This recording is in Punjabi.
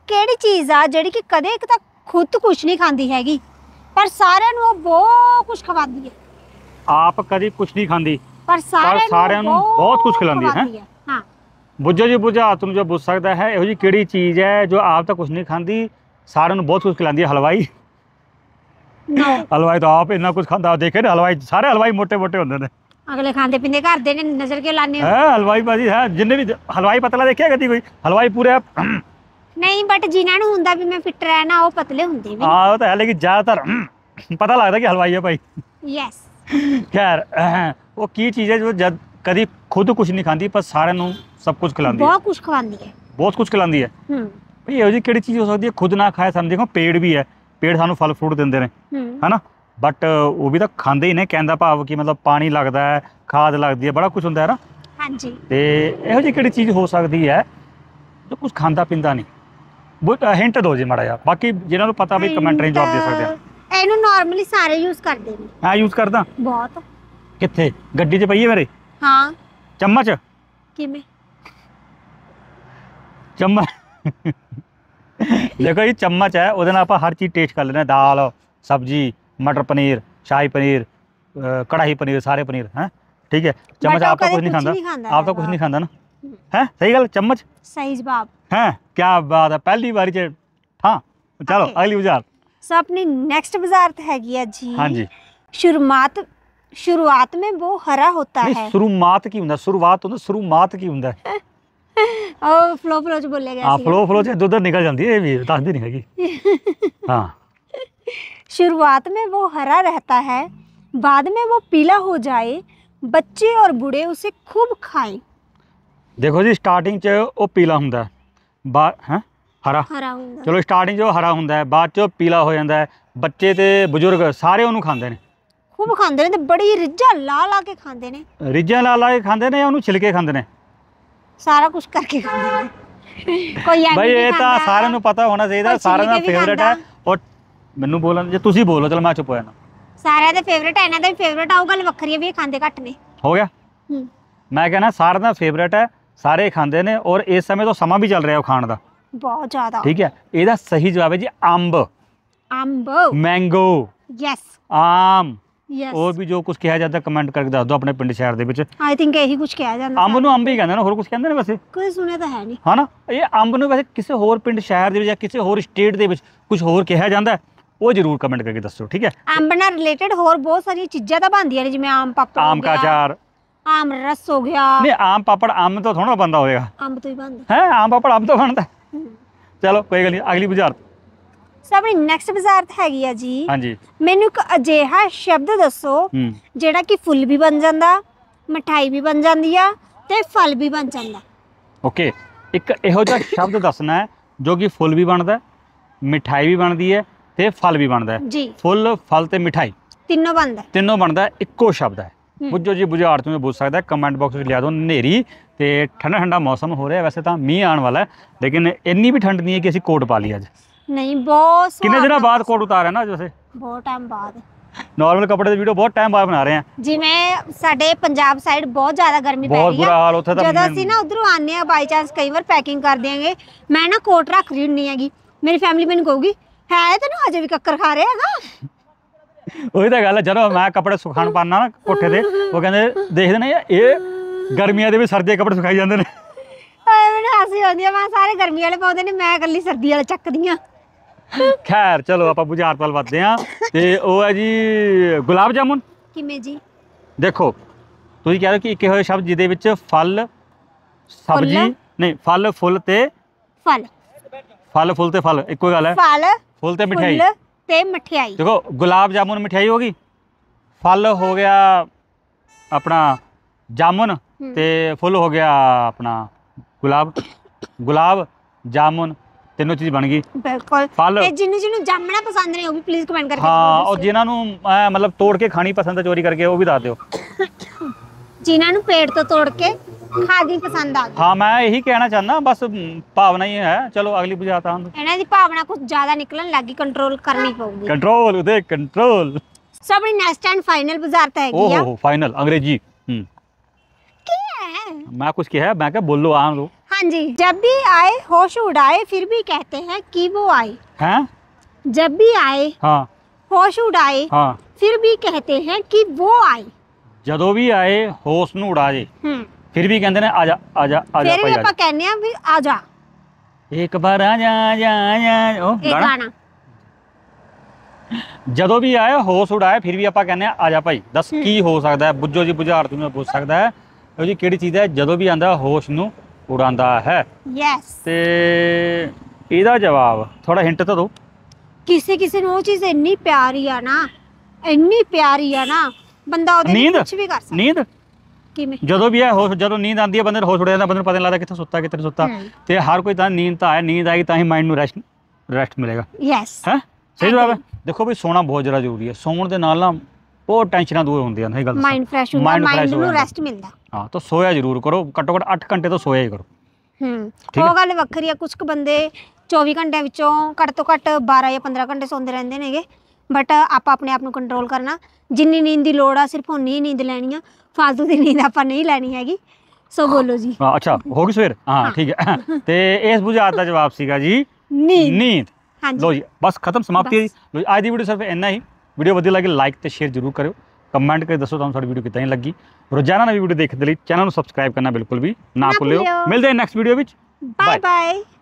ਕਿਹੜੀ ਚੀਜ਼ ਆ ਜਿਹੜੀ ਕਿ ਕਦੇ ਇੱਕ ਤਾਂ ਖੁਦ ਕੁਝ ਨਹੀਂ ਖਾਂਦੀ ਹੈਗੀ ਪਰ ਸਾਰਿਆਂ ਨੂੰ ਉਹ ਬਹੁਤ ਕੁਝ ਖਵਾਉਂਦੀ ਹੈ। ਆਪ ਕਦੀ ਕੁਝ ਨਹੀਂ ਖਾਂਦੀ ਪਰ ਸਾਰਿਆਂ ਨੂੰ ਬਹੁਤ ਕੁਝ ਖਿਲਾਉਂਦੀ ਹੈ। ਹਾਂ ਬੁੱਝੋ ਜੀ ਬੁਝਾ ਤੁਮ ਜੋ ਬੁੱਝ ਸਕਦਾ ਹੈ, ਇਹੋ ਜੀ ਕਿਹੜੀ ਚੀਜ਼ ਹੈ ਜੋ ਆਪ ਤਾਂ ਕੁਝ ਨਹੀਂ ਖਾਂਦੀ ਸਾਰਿਆਂ ਨੂੰ ਬਹੁਤ ਕੁਝ ਖਿਲਾਉਂਦੀ ਹੈ? ਹਲਵਾਈ। ਹਲਵਾਈ ਤਾਂ ਆਪ ਇੰਨਾ ਕੁਝ ਖਾਂਦਾ, ਦੇਖੇ ਨਾ ਹਲਵਾਈ, ਸਾਰੇ ਹਲਵਾਈ ਮੋਟੇ ਮੋਟੇ ਹੁੰਦੇ ਨੇ, ਅਗਲੇ ਖਾਂਦੇ ਪੀਂਦੇ ਕਰਦੇ ਨੇ, ਨਜ਼ਰ ਕਿਉਂ ਲਾਣੇ ਹੋ? ਹਲਵਾਈ ਬਾਜੀ ਹੈ, ਜਿੰਨੇ ਵੀ ਹਲਵਾਈ ਪਤਲਾ ਦੇਖਿਆ ਕਦੀ ਕੋਈ? ਹਲਵਾਈ ਪੂਰੇ ਨਹੀਂ, ਬਟ ਜਿਨ੍ਹਾਂ ਨੂੰ ਹੁੰਦਾ ਵੀ ਮੈਂ ਫਿੱਟ ਰਹਿਣਾ ਉਹ ਪਤਲੇ ਹੁੰਦੇ ਵੀ। ਹਾਂ ਉਹ ਤਾਂ ਹੈ, ਲੇਕਿਨ ਜ਼ਿਆਦਾਤਰ ਪਤਾ ਲੱਗਦਾ ਕਿ ਹਲਵਾਈ ਹੈ ਭਾਈ। ਯੈਸ। ਖੈਰ ਉਹ ਕੀ ਚੀਜ਼ ਹੈ ਜੋ ਜਦ ਕਦੀ ਖੁਦ ਕੁਝ ਨਹੀਂ ਖਾਂਦੀ ਪਰ ਸਾਰਿਆਂ ਨੂੰ ਸਭ ਕੁਝ ਖਿਲਾਉਂਦੀ ਹੈ? ਬਹੁਤ ਕੁਝ ਖਵਾਉਂਦੀ ਹੈ। ਬਹੁਤ ਕੁਝ ਖਿਲਾਉਂਦੀ ਹੈ। ਭਈ ਇਹੋ ਜਿਹੀ ਕਿਹੜੀ ਚੀਜ਼ ਹੋ ਸਕਦੀ ਹੈ ਖੁਦ ਨਾ ਖਾਏ? ਸਾਨੂੰ ਦੇਖੋ ਪੇੜ ਵੀ ਹੈ, ਪੇੜ ਸਾਨੂੰ ਫਲ ਫਰੂਟ ਦਿੰਦੇ ਨੇ, ਹੈਨਾ, ਬਟ ਉਹ ਵੀ ਤਾਂ ਖਾਂਦੇ ਹੀ ਨੇ। ਕਹਿੰਦਾ ਭਾਵ ਕਿ ਮਤਲਬ ਪਾਣੀ ਲੱਗਦਾ ਹੈ, ਖਾਦ ਲੱਗਦੀ ਹੈ, ਬੜਾ ਕੁਝ ਹੁੰਦਾ ਹੈ ਨਾ। ਹਾਂਜੀ। ਤੇ ਇਹੋ ਜਿਹੀ ਕਿਹੜੀ ਚੀਜ਼ ਹੋ ਸਕਦੀ ਹੈ ਜੋ ਕੁਝ ਖਾਂਦਾ ਪੀਂਦਾ ਨਹੀਂ? ਹਿੰਟ ਦਿਓ ਜੀ ਮਾੜਾ ਜਿਹਾ, ਬਾਕੀ ਜਿਹਨਾਂ ਨੂੰ ਪਤਾ ਵੀ ਕਮੈਂਟ ਰਾਹੀਂ ਜਵਾਬ ਦੇ ਸਕਦੇ ਆ। ਇਹਨੂੰ ਨਾਰਮਲੀ ਸਾਰੇ ਯੂਜ਼ ਕਰਦੇ ਨੇ। ਮੈਂ ਯੂਜ਼ ਕਰਦਾ ਬਹੁਤ। ਕਿੱਥੇ? ਗੱਡੀ 'ਚ ਪਈ ਹੈ ਮੇਰੇ? ਹਾਂ। ਚਮਚ? ਕਿਵੇਂ ਚਮਚ? ਦੇਖੋ ਜੀ ਚਮਚ ਹੈ, ਉਹਦੇ ਨਾਲ ਆਪਾਂ ਹਰ ਚੀਜ਼ ਟੇਸਟ ਕਰ ਲੈਂਦੇ ਹਾਂ, ਦਾਲ ਸਬਜ਼ੀ ਮਟਰ ਪਨੀਰ ਸ਼ਾਹੀ ਪਨੀਰ ਕੜਾਹੀ ਪਨੀਰ ਸਾਰੇ ਪਨੀਰ ਹੈ, ਠੀਕ ਹੈ। ਚਮਚ ਆਪ ਤਾਂ ਕੁਝ ਨਹੀਂ ਖਾਂਦਾ, ਆਪ ਤਾਂ ਕੁਝ ਨਹੀਂ ਖਾਂਦਾ ਨਾ, ਹੈ ਸਹੀ ਗੱਲ। ਚਮਚ ਸਹੀ ਜਵਾਬ ਹੈ, ਕੀ ਬਾਤ ਹੈ, ਪਹਿਲੀ ਵਾਰੀ 'ਚ। ਹਾਂ ਚਲੋ ਅਗਲੀ ਬਾਜ਼ਾਰ। ਸੋ ਆਪਣੀ नेक्स्ट वजारत हैगी है जी। हाँ जी। शुरुआत में वो हरा होता है। शुरुआत की ਹੁੰਦਾ? शुरुआत ਹੁੰਦਾ, शुरुआत ਕੀ ਹੁੰਦਾ? ਉਹ ਫਲੋ ਚ ਬੋਲਿਆ ਗਿਆ ਸੀ। ਫਲੋ ਚ ਦੁੱਧ ਨਿਕਲ ਜਾਂਦੀ ਹੈ, ਇਹ ਵੀ ਦੱਸਦੀ ਨਹੀਂ ਹੈਗੀ। ਹਾਂ। शुरुआत में वो हरा रहता है, बाद में वो पीला हो जाए, बच्चे और बूढ़े उसे खूब खाएं। देखो जी स्टार्टिंग च ਉਹ ਪੀਲਾ ਹੁੰਦਾ ਹੈ, ਬਾਅਦ ਹੈ ਹਰਾ ਹੁੰਦਾ। ਚਲੋ ਸਟਾਰਟਿੰਗ 'ਚ ਉਹ ਹਰਾ ਹੁੰਦਾ ਹੈ, ਬਾਅਦ 'ਚ ਪੀਲਾ ਹੋ ਜਾਂਦਾ ਹੈ, ਬੱਚੇ ਤੇ ਬਜ਼ੁਰਗ ਸਾਰੇ ਉਹਨੂੰ ਖਾਂਦੇ ਨੇ, ਖੂਬ ਖਾਂਦੇ ਨੇ, ਤੇ ਬੜੀ ਰਿੱਝਾਂ ਲਾ ਕੇ ਖਾਂਦੇ ਨੇ। ਰਿੱਝਾਂ ਲਾ ਕੇ ਖਾਂਦੇ ਨੇ, ਉਹਨੂੰ ਛਿਲਕੇ ਖਾਂਦੇ ਨੇ, ਸਾਰਾ ਕੁਝ ਕਰਕੇ ਖਾਂਦੇ ਨੇ। ਕੋਈ ਬਈ ਇਹ ਤਾਂ ਸਾਰਿਆਂ ਨੂੰ ਪਤਾ ਹੋਣਾ ਚਾਹੀਦਾ, ਸਾਰਿਆਂ ਦਾ ਫੇਵਰੇਟ ਹੈ। ਔਰ ਮੈਨੂੰ ਬੋਲਣ, ਜੇ ਤੁਸੀਂ ਬੋਲੋ ਚਲ ਮੈਂ ਚੁੱਪ ਹੋ ਜਾਣਾ। ਸਾਰਿਆਂ ਦੇ ਫੇਵਰੇਟ ਹੈ, ਇਹਨਾਂ ਦਾ ਵੀ ਫੇਵਰੇਟ ਆ, ਉਹ ਗੱਲ ਵੱਖਰੀ ਹੈ ਵੀ ਇਹ ਖਾਂਦੇ ਘੱਟ ਨੇ। ਹੋ ਗਿਆ। ਮੈਂ ਕਹਿੰਦਾ ਸਾਰਿਆਂ ਦਾ ਫੇਵਰੇਟ ਹੈ, ਸਾਰੇ ਖਾਂਦੇ ਨੇ, ਔਰ ਇਸ ਸਮੇਂ ਤੋਂ ਸਮਾਂ ਵੀ ਚੱਲ ਰਿਹਾ ਉਹ ਖਾਣ ਦਾ ਬਹੁਤ ਜ਼ਿਆਦਾ, ਠੀਕ ਹੈ। ਇਹਦਾ ਸਹੀ ਜਵਾਬ ਹੈ ਜੀ ਅੰਬ। ਅੰਬ, ਮੈਂਗੋ, ਯੈਸ, ਆਮ, ਯੈਸ। और भी जो कुछ कहा जाता है कमेंट करके दस दो अपने पिंड शहर ਦੇ ਵਿੱਚ। आई थिंक ਇਹੀ ਕੁਝ ਕਿਹਾ ਜਾਂਦਾ। ਅੰਬ ਨੂੰ ਅੰਬ ਹੀ ਕਹਿੰਦੇ ਨੇ, ਹੋਰ ਕੁਝ ਕਹਿੰਦੇ ਨੇ ਵੈਸੇ? ਕੋਈ ਸੁਣਿਆ ਤਾਂ ਹੈ ਨਹੀਂ, ਹਾਂ ਨਾ। ਇਹ ਅੰਬ ਨੂੰ ਵੈਸੇ ਕਿਸੇ ਹੋਰ ਪਿੰਡ ਸ਼ਹਿਰ ਦੇ ਵਿੱਚ ਜਾਂ ਕਿਸੇ ਹੋਰ ਸਟੇਟ ਦੇ ਵਿੱਚ ਕੁਝ ਹੋਰ ਕਿਹਾ ਜਾਂਦਾ, ਉਹ ਜ਼ਰੂਰ ਕਮੈਂਟ ਕਰਕੇ ਦੱਸੋ, ਠੀਕ ਹੈ। ਅੰਬ ਨਾਲ ਰਿਲੇਟਡ ਹੋਰ ਬਹੁਤ ਸਾਰੀਆਂ ਚੀਜ਼ਾਂ ਤਾਂ ਬਣਦੀਆਂ ਨੇ, ਜਿਵੇਂ ਆਮ ਪਾਪੜ, ਆਮ ਕਾ ਅਚਾਰ, ਆਮ ਰਸ ਹੋ ਗਿਆ। ਨਹੀਂ ਆਮ ਪਾਪੜ ਆਮ ਤੋਂ ਥੋੜਾ ਬੰਦਾ ਹੋਏਗਾ, ਅੰਬ ਤੋਂ ਹੀ ਬਣਦਾ ਹੈ। ਆਮ ਪਾਪੜ ਅੰਬ ਤੋਂ ਬਣਦਾ। ਚਲੋ ਕੋਈ ਗੱਲ ਨਹੀਂ, ਅਗਲੀ ਬੁਝਾਰਤ। ਆਪਣੀ ਨੈਕਸਟ ਵਜ਼ਾਰਤ ਹੈਗੀ ਆ ਜੀ। ਹਾਂਜੀ। ਮੈਨੂੰ ਇੱਕ ਅਜਿਹਾ ਸ਼ਬਦ ਦੱਸੋ ਜਿਹੜਾ ਕਿ ਫੁੱਲ ਵੀ ਬਣ ਜਾਂਦਾ, ਮਠਾਈ ਵੀ ਬਣ ਜਾਂਦੀ ਆ ਤੇ ਫਲ ਵੀ ਬਣ ਜਾਂਦਾ। ਓਕੇ, ਇੱਕ ਇਹੋ ਜਿਹਾ ਸ਼ਬਦ ਦੱਸਣਾ ਹੈ ਜੋ ਕਿ ਫੁੱਲ ਵੀ ਬਣਦਾ, ਮਿਠਾਈ ਵੀ ਬਣਦੀ ਹੈ ਤੇ ਫਲ ਵੀ ਬਣਦਾ ਜੀ। ਫੁੱਲ, ਫਲ ਤੇ ਮਿਠਾਈ ਤਿੰਨੋਂ ਬਣਦਾ, ਇੱਕੋ ਸ਼ਬਦ ਹੈ। ਬੁੱਝੋ ਜੀ ਬੁਝਾਰਤ ਨੂੰ ਬੁੱਝ ਸਕਦਾ, ਕਮੈਂਟ ਬਾਕਸ ਵਿੱਚ ਲਿਆ ਦਿਓ। ਹਨੇਰੀ ਤੇ ਠੰਡਾ ਠੰਡਾ ਮੌਸਮ ਹੋ ਰਿਹਾ, ਵੈਸੇ ਤਾਂ ਮੀਂਹ ਆਉਣ ਵਾਲਾ ਹੈ, ਲੇਕਿਨ ਇੰਨੀ ਵੀ ਠੰਡ ਨਹੀਂ ਹੈ ਕਿ ਅਸੀਂ ਕੋਟ ਪਾ ਲਈ ਅੱਜ। ਨਹੀਂ, ਬਹੁਤ ਕਿੰਨੇ ਦਿਨਾਂ ਬਾਅਦ ਕੋਟ ਉਤਾਰਿਆ ਨਾ ਅੱਜ, ਵੈਸੇ ਬਹੁਤ ਟਾਈਮ ਬਾਅਦ। ਨਾਰਮਲ ਕੱਪੜੇ ਦੀ ਵੀਡੀਓ ਬਹੁਤ ਟਾਈਮ ਬਾਅਦ ਬਣਾ ਰਹੇ ਆ। ਜਿਵੇਂ ਸਾਡੇ ਪੰਜਾਬ ਸਾਈਡ ਬਹੁਤ ਜ਼ਿਆਦਾ ਗਰਮੀ ਪੈ ਰਹੀ ਹੈ, ਬਹੁਤ ਬੁਰਾ ਹਾਲ ਉੱਥੇ ਤਾਂ। ਜਦੋਂ ਅਸੀਂ ਨਾ ਉਧਰੋਂ ਆਨੇ ਆ ਬਾਈ ਚਾਂਸ ਕਈ ਵਾਰ ਪੈਕਿੰਗ ਕਰ ਦਿਆਂਗੇ, ਮੈਂ ਨਾ ਕੋਟ ਰੱਖ ਰਹੀ ਹੁੰਨੀ ਹੈਗੀ, ਮੇਰੀ ਫੈਮਿਲੀ ਮੈਨੂੰ ਕਹੂਗੀ ਹੈ ਤੈਨੂੰ ਹਜੇ ਵੀ ਕੱਕਰ ਖਾ ਰਿਹਾ ਹੈਗਾ। ਉਹੀ ਤਾਂ ਗੱਲ ਹੈ, ਜਦੋਂ ਮੈਂ ਕੱਪੜੇ ਸੁਕਾਉਣ ਪਾਉਂਦਾ ਨਾ ਕੋਠੇ ਤੇ, ਉਹ ਕਹਿੰਦੇ ਦੇਖਦੇ ਨੇ ਇਹ ਗਰਮੀਆਂ ਦੇ ਵੀ ਸਰਦੀ ਕੱਪੜੇ ਸੁਕਾਈ ਜਾਂਦੇ ਨੇ। ਮੈਨੂੰ ਹਾਸੀ ਆਉਂਦੀ ਆ, ਮੈਂ ਸਾਰੇ ਗਰਮੀ ਵਾਲੇ ਪਾਉਂਦੇ ਨੇ, ਮੈਂ ਇਕੱਲੀ ਸਰਦੀ ਵਾਲੇ ਚੱਕਦੀ ਆ। ਖੈਰ ਚਲੋ ਆਪਾਂ ਬੁਝਾਰਤ ਵੱਲ ਵੱਧਦੇ ਹਾਂ, ਤੇ ਉਹ ਹੈ ਜੀ ਗੁਲਾਬ ਜਾਮੁਨ। ਕਿਵੇਂ ਜੀ? ਦੇਖੋ ਤੁਸੀਂ ਕਹਿ ਰਹੇ ਕਿ ਇੱਕ ਇਹੋ ਜਿਹਾ ਸ਼ਬਦ ਜਿਹਦੇ ਵਿੱਚ ਫਲ, ਸਬਜ਼ੀ, ਨਹੀਂ ਫਲ ਫੁੱਲ ਤੇ ਫਲ, ਫਲ ਫੁੱਲ ਤੇ ਫਲ ਇੱਕੋ ਗੱਲ ਹੈ। ਫਲ, ਫੁੱਲ ਤੇ ਮਿਠਾਈ ਤੇ ਮਠਿਆਈ। ਦੇਖੋ ਗੁਲਾਬ ਜਾਮੁਨ ਮਿਠਾਈ ਹੋਗੀ, ਫਲ ਹੋ ਗਿਆ ਆਪਣਾ ਜਾਮੁਨ, ਤੇ ਫੁੱਲ ਹੋ ਗਿਆ ਆਪਣਾ ਗੁਲਾਬ ਜਾਮੁਨ, ਤਿੰਨੋਂ ਚੀਜ਼ ਬਣ ਗਈ। ਬਿਲਕੁਲ। ਫਲ ਤੇ ਜਿਹਨੂੰ ਜਾਮਣਾ ਪਸੰਦ ਨੇ ਉਹ ਵੀ ਪਲੀਜ਼ ਕਮੈਂਟ ਕਰਕੇ ਹਾਂ, ਔਰ ਜਿਨ੍ਹਾਂ ਨੂੰ ਮਤਲਬ ਤੋੜ ਕੇ ਖਾਣੀ ਪਸੰਦ ਹੈ, ਚੋਰੀ ਕਰਕੇ, ਉਹ ਵੀ ਦੱਸ ਦਿਓ। ਜਿਨ੍ਹਾਂ ਨੂੰ ਪੇੜ ਤੋਂ ਤੋੜ ਕੇ ਖਾਦੀ ਪਸੰਦ ਆ ਗਈ। ਹਾਂ ਮੈਂ ਇਹੀ ਕਹਿਣਾ ਚਾਹੁੰਦਾ, ਬਸ ਭਾਵਨਾ ਹੀ ਹੈ। ਚਲੋ ਅਗਲੀ ਬੁਝਾਰਤ ਆਉਣ। ਇਹਨਾਂ ਦੀ ਭਾਵਨਾ ਕੁਝ ਜ਼ਿਆਦਾ ਨਿਕਲਣ ਲੱਗੀ, ਕੰਟਰੋਲ ਕਰਨੀ ਪਊਗੀ। ਕੰਟਰੋਲ ਉਹਦੇ ਕੰਟਰੋਲ। ਸੋ ਆਪਣੀ ਨੈਕਸਟ ਐਂਡ ਫਾਈਨਲ ਬੁਝਾਰਤ ਹੈਗੀ ਆ। ਓਹ ਫਾਈਨਲ ਅੰਗਰੇਜ਼ੀ। ਕੀ ਹੈ? ਮੈਂ ਕੁਝ ਕਿਹਾ, ਮੈਂ ਕਿਹਾ ਬੋਲੋ ਆਉਣ ਦੋ। हाँ जी, जब भी आए होश उड़ाए फिर भी कहते हैं कि वो आए। हैं? जब भी आए हाँ होश उड़ाए हाँ, फिर भी कहते हैं कि वो आए। ਜਦੋਂ ਵੀ ਆਏ ਹੋਸ਼ ਨੂੰ ਉਡਾ ਜੇ ਹੂੰ ਫਿਰ ਵੀ ਕਹਿੰਦੇ ਨੇ ਆ ਜਾ ਆ ਜਾ ਆ ਜਾ ਫਿਰ ਵੀ ਭਾਈ ਆ ਆਪਾਂ ਕਹਿੰਦੇ ਆ ਵੀ ਆ ਜਾ। ਜਾ ਇੱਕ ਵਾਰ ਆ ਜਾ ਜਾ ਜਾ ਉਹ ਇਹ ਗਾਣਾ ਗਾਣਾ ਜਦੋਂ ਵੀ ਆਏ ਹੋਸ਼ ਉਡਾਏ ਫਿਰ ਵੀ ਆਪਾਂ ਕਹਿੰਦੇ ਆ ਜਾ ਭਾਈ। ਦੱਸ ਕੀ ਹੋ ਸਕਦਾ ਹੈ? ਬੁੱਝੋ ਜੀ ਬੁਝਾਰਤ ਨੂੰ ਪੁੱਛ ਸਕਦਾ ਹੈ ਉਹ ਜੀ ਕਿਹੜੀ ਚੀਜ਼ ਹੈ ਜਦੋਂ ਵੀ ਆਂਦਾ ਹੋਸ਼ ਨੂੰ ਉਡਾਉਂਦਾ ਹੈ। ਯੈਸ। ਤੇ ਇਹਦਾ ਜਵਾਬ ਥੋੜਾ ਹਿੰਟ ਤਾਂ ਦਿਓ। ਕਿਸੇ ਕਿਸੇ ਨੂੰ ਉਹ ਚੀਜ਼ ਇੰਨੀ ਪਿਆਰੀ ਆ ਨਾ, ਇੰਨੀ ਪਿਆਰੀ ਆ ਨਾ, ਬੰਦਾ ਉਹਦੇ ਲਈ ਨੀਂਦ ਕੁਝ ਵੀ ਕਰ ਸਕਦਾ। ਨੀਂਦ ਕਿਵੇਂ? ਜਦੋਂ ਵੀ ਆਏ ਹੋਸ਼, ਜਦੋਂ ਨੀਂਦ ਆਉਂਦੀ ਹੈ ਬੰਦੇ ਨੂੰ ਹੋਸ਼ ਉੜ ਜਾਂਦਾ, ਬੰਦੇ ਨੂੰ ਪਤਾ ਨਹੀਂ ਲੱਗਦਾ ਕਿੱਥੇ ਸੁੱਤਾ ਕਿੱਥੇ ਨਹੀਂ ਸੁੱਤਾ। ਤੇ ਹਰ ਕੋਈ ਤਾਂ ਨੀਂਦ ਤਾਂ ਆਏ, ਨੀਂਦ ਆਏਗੀ ਤਾਂ ਹੀ ਮਾਈਂਡ ਨੂੰ ਰੈਸਟ ਮਿਲੇਗਾ। ਯੈਸ। ਹੈ ਸਹੀ ਜਵਾਬ ਹੈ। ਦੇਖੋ ਵੀ ਸੋਣਾ ਬਹੁਤ ਜ਼ਿਆਦਾ ਜ਼ਰੂਰੀ ਹੈ। ਸੌਣ ਦੇ ਨਾਲ ਨਾ ਬਹੁਤ ਟੈਨਸ਼ਨਾਂ ਦੂਰ ਹੁੰਦੀਆਂ ਨੇ। ਇਹ ਗੱਲ ਮਾਈਂਡ ਫਰੈਸ਼ ਹੁੰਦਾ, Mind fresh ਮਾਈਂਡ ਹੋ ਨੂੰ ਜਾਂਦਾ। ਰੈਸਟ ਮਿਲਦਾ। ਹਾਂ ਤਾਂ ਸੋਇਆ ਜ਼ਰੂਰ ਕਰੋ, ਘੱਟੋ ਘੱਟ 8 ਘੰਟੇ ਤਾਂ ਸੋਇਆ ਹੀ ਕਰੋ। ਠੀਕ ਉਹ ਹੈ। ਗੱਲ ਵੱਖਰੀ ਆ, ਕੁਝ ਕੁ ਬੰਦੇ 24 ਘੰਟਿਆਂ ਵਿੱਚੋਂ ਘੱਟ ਤੋਂ ਘੱਟ 12 ਜਾਂ 15 ਘੰਟੇ ਸੌਂਦੇ ਰਹਿੰਦੇ ਨੇਗੇ। ਬਟ ਆਪਾਂ ਆਪਣੇ ਆਪ ਨੂੰ ਕੰਟਰੋਲ ਕਰਨਾ, ਜਿੰਨੀ ਨੀਂਦ ਦੀ ਲੋੜ ਆ ਸਿਰਫ ਉਨੀ ਹੀ ਨੀਂਦ ਲੈਣੀ ਆ, ਫालतू ਦੀ ਨੀਂਦ ਆਪਾਂ ਨਹੀਂ ਲੈਣੀ ਹੈਗੀ। ਸੋ ਬੋਲੋ ਜੀ। ਹਾਂ ਅੱਛਾ ਹੋ ਗਈ ਸਵੇਰ। ਹਾਂ ਠੀਕ ਹੈ। ਤੇ ਇਸ ਬੁਝਾਰਤ ਦਾ ਜਵਾਬ ਸੀਗਾ ਜੀ ਨੀਂਦ। ਨੀਂਦ। ਹਾਂਜੀ ਲੋ ਜੀ ਬਸ ਖਤਮ, ਸਮਾਪਤੀ ਹੈ ਜੀ। ਲੋ ਜੀ ਅੱਜ ਦੀ ਵੀਡੀਓ ਸਿਰਫ ਇੰਨਾ ਹੀ। ਵੀਡੀਓ ਵਧੀਆ ਲੱਗੇ ਲਾਈਕ ਤੇ ਸ਼ੇਅਰ ਜ਼ਰੂਰ ਕਰਿਓ, ਕਮੈਂਟ ਕਰਕੇ ਦੱਸੋ ਤੁਹਾਨੂੰ ਸਾਡੀ ਵੀਡੀਓ ਕਿੱਦਾਂ ਲੱਗੀ। ਰੋਜ਼ਾਨਾ ਨਵੀਂ ਵੀਡੀਓ ਦੇਖਣ ਦੇ ਲਈ ਚੈਨਲ ਨੂੰ ਸਬਸਕ੍ਰਾਈਬ ਕਰਨਾ ਬਿਲਕੁਲ ਵੀ ਨਾ ਭੁੱਲਿਓ। ਮਿਲਦੇ ਹਾਂ ਨੈਕਸਟ ਵੀਡੀਓ ਵਿੱਚ। Bye bye.